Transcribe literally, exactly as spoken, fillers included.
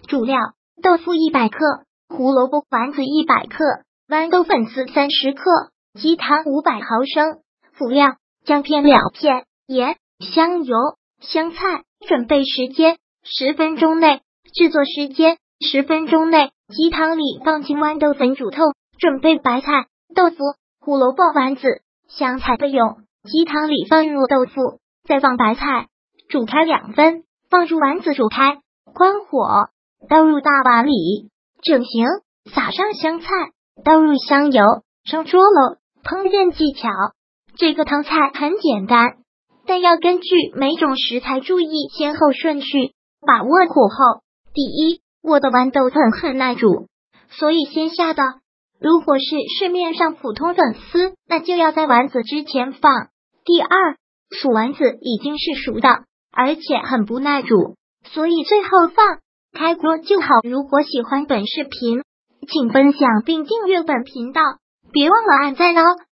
主料：豆腐一百克，胡萝卜丸子一百克，豌豆粉丝三十克，鸡汤五百毫升。辅料：姜片两片，盐、香油、香菜。准备时间：十分钟内。制作时间：十分钟内。鸡汤里放进豌豆粉煮透，准备白菜、豆腐、胡萝卜丸子、香菜备用。鸡汤里放入豆腐，再放白菜，煮开两分，放入丸子煮开，关火，倒入大碗里，整形，撒上香菜，倒入香油，上桌喽。烹饪技巧：这个汤菜很简单，但要根据每种食材注意先后顺序，把握火候。第一，我的豌豆粉很耐煮，所以先下的。如果是市面上普通粉丝，那就要在丸子之前放。第二，薯丸子已经是熟的，而且很不耐煮，所以最后放。开锅就好。如果喜欢本视频，请分享并订阅本频道，别忘了按赞哦。